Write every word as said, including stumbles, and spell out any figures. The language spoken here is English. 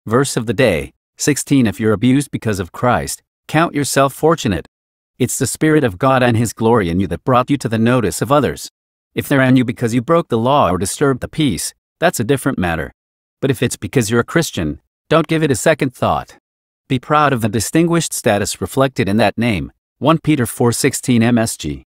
Verse of the day, sixteen. If you're abused because of Christ, count yourself fortunate. It's the Spirit of God and His glory in you that brought you to the notice of others. If they're on you because you broke the law or disturbed the peace, that's a different matter. But if it's because you're a Christian, don't give it a second thought. Be proud of the distinguished status reflected in that name. First Peter four sixteen M S G.